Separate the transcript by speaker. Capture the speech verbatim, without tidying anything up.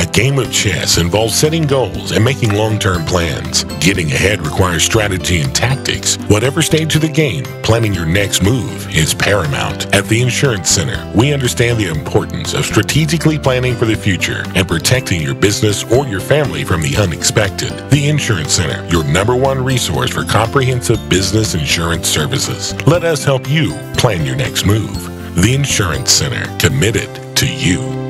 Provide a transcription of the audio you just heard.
Speaker 1: game of chess involves setting goals and making long-term plans. Getting ahead requires strategy and tactics. Whatever stage of the game, planning your next move is paramount. At the Insurance Center, we understand the importance of strategically planning for the future and protecting your business or your family from the unexpected. The Insurance Center, your number one resource for comprehensive business insurance services. Let us help you plan your next move. The Insurance Center, committed to you.